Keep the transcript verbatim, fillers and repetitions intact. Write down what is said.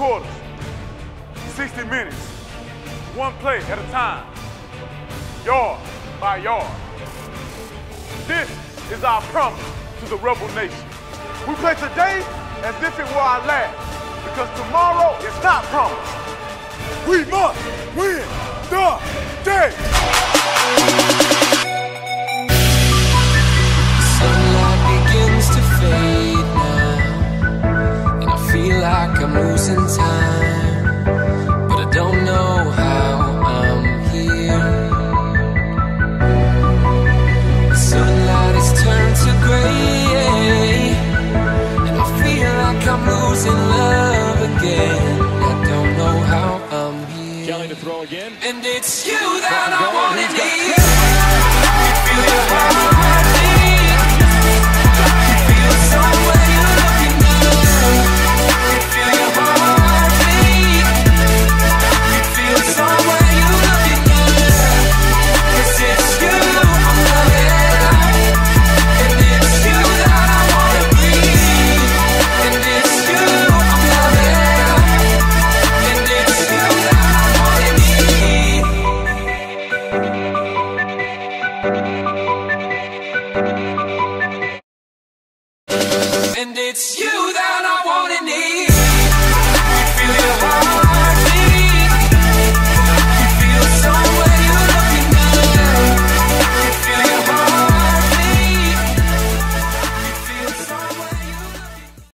quarters, sixty minutes, one play at a time, yard by yard. This is our promise to the Rebel Nation. We play today as if it were our last, because tomorrow is not promised. We must win the day. Sunlight begins to fade now, and I feel like I'm losing time, but I don't know how I'm here. The sunlight has turned to gray, and I feel like I'm losing love again. I don't know how I'm here. Kelly to throw again. And it's you that I want in the air. You feel your heartbeat. You feel somewhere you're looking good. You feel your heartbeat. You feel somewhere you're looking good. 'Cause it's you I'm loving. And it's you that I wanna be. And it's you I'm loving. And it's you that I wanna need. And it's you that I wanna need.